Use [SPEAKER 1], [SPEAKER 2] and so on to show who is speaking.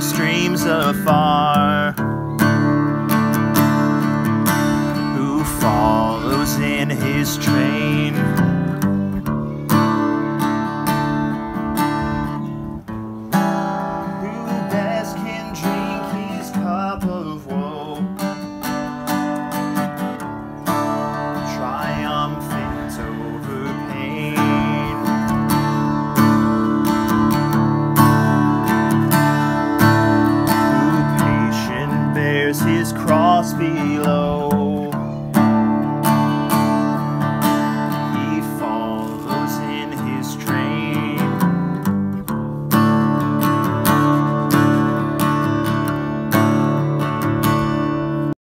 [SPEAKER 1] streams afar, who follows in his train. Who best can drink his cup of woe, triumphant over pain. Who patient bears his cross below,